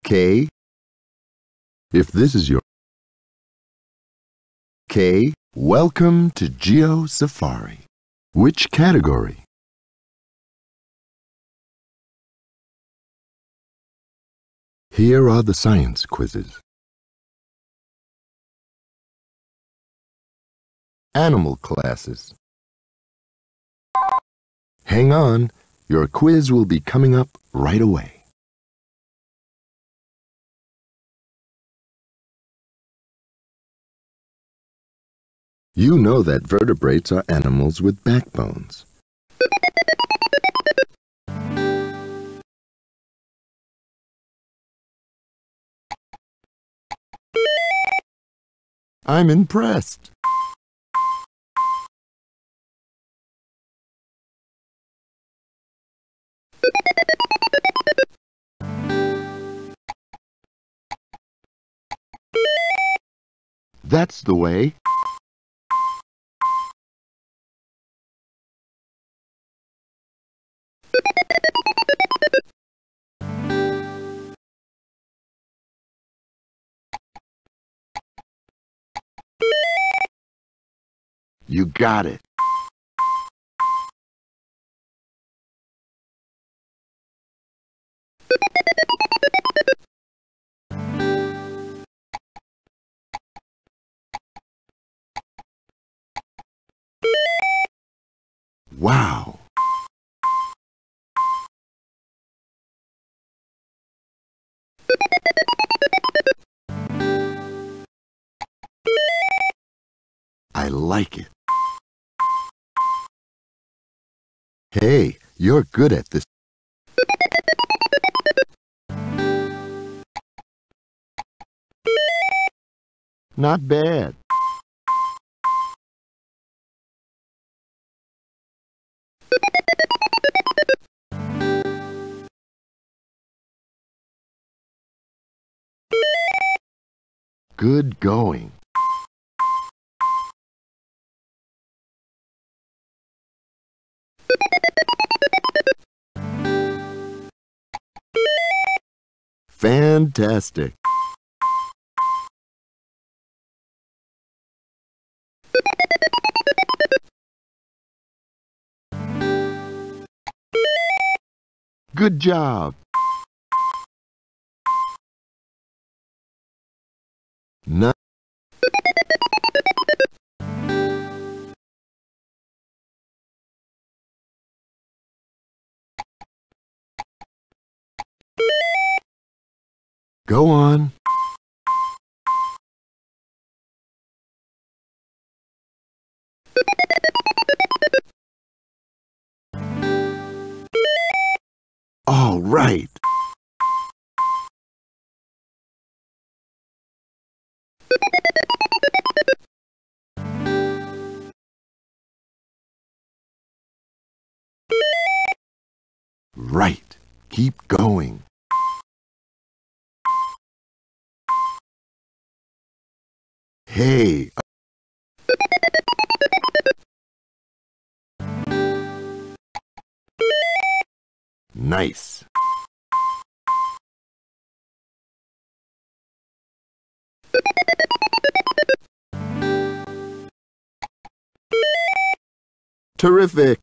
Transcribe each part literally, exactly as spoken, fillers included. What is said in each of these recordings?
K. If this is your K, welcome to Geo Safari. Which category? Here are the science quizzes. Animal classes. Hang on, your quiz will be coming up right away. You know that vertebrates are animals with backbones. I'm impressed. That's the way. You got it. Wow! I like it. Hey, you're good at this. Not bad. Good going. Fantastic. Good job. No. Go on. All right. Right. Keep going. Hey. Nice. Terrific.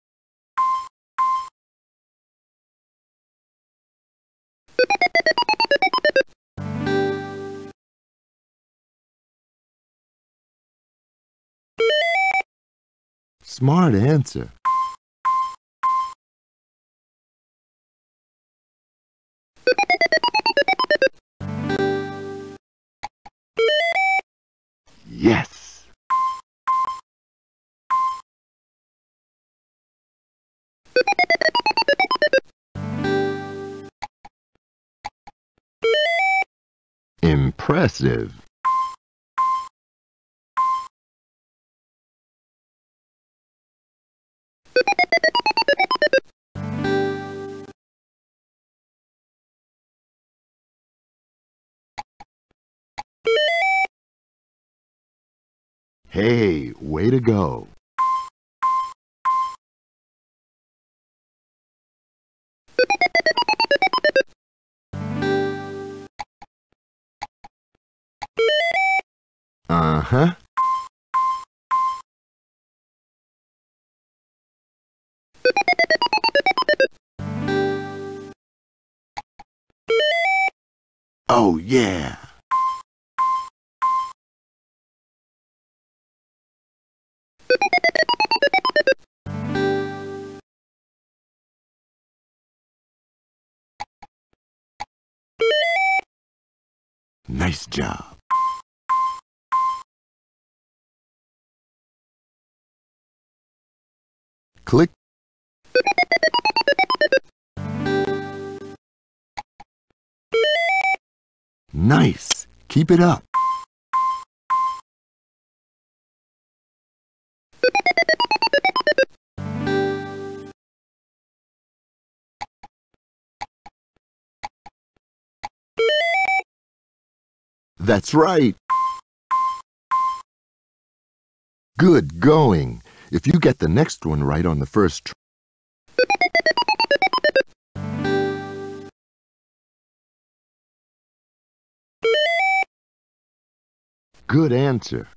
Smart answer. Yes. Impressive. Hey, way to go. Uh-huh. Oh, yeah. Nice job. Click. Nice. Keep it up. That's right. Good going. If you get the next one right on the first try. Good answer.